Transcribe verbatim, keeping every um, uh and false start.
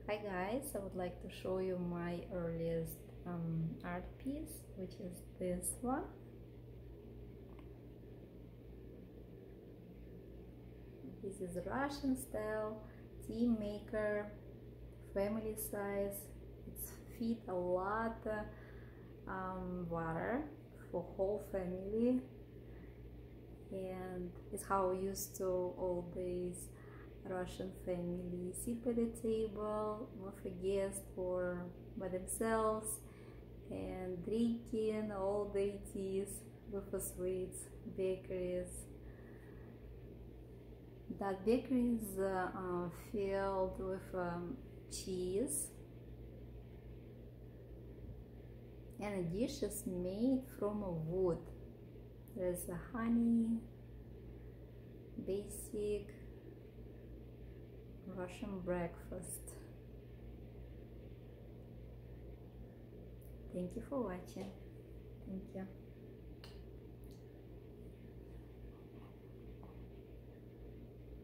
Hi guys, I would like to show you my earliest um, art piece, which is this one. This is Russian style tea maker, family size. It's fit a lot um, water for whole family, and it's how we used to all these Russian family sit by the table with a guest or by themselves and drinking all the teas with the sweets, bakeries. That bakery is uh, uh, filled with um, cheese, and a dish is made from a wood. There's a honey, basic Russian breakfast. Thank you for watching. Thank you.